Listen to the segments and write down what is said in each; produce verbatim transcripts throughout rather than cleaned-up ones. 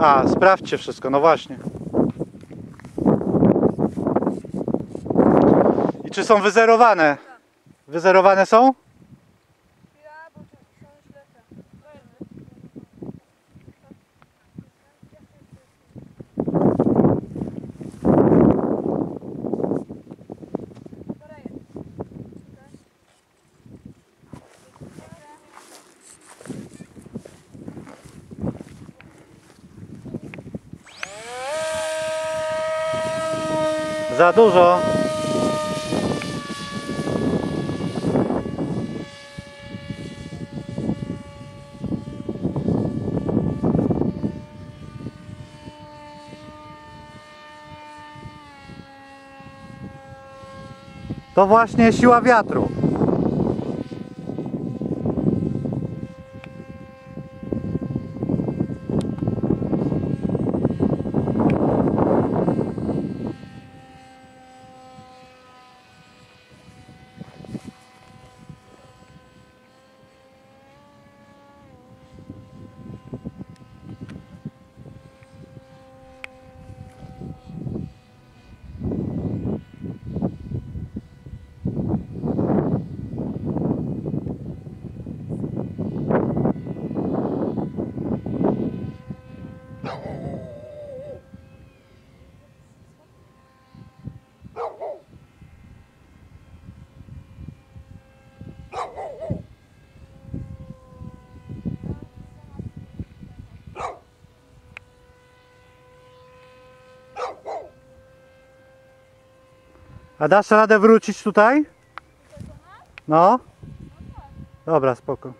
A, sprawdźcie wszystko, no właśnie. I czy są wyzerowane? Wyzerowane są? Za dużo. To właśnie siła wiatru. A dasz radę wrócić tutaj? No. Dobra, spoko.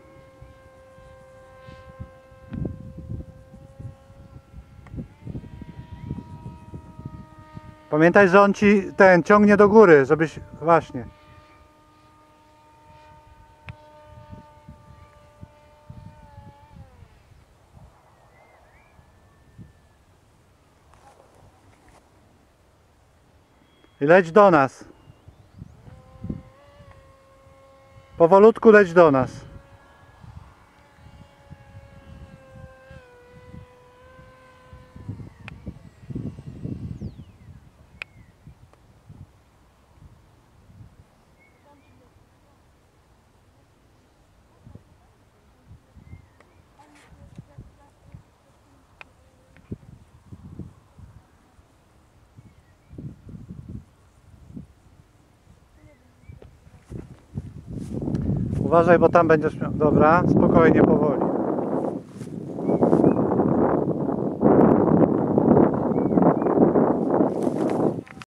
Pamiętaj, że on ci ten ciągnie do góry, żebyś... Właśnie. I leć do nas. Powolutku leć do nas. Uważaj, bo tam będziesz miał... Dobra, spokojnie, powoli.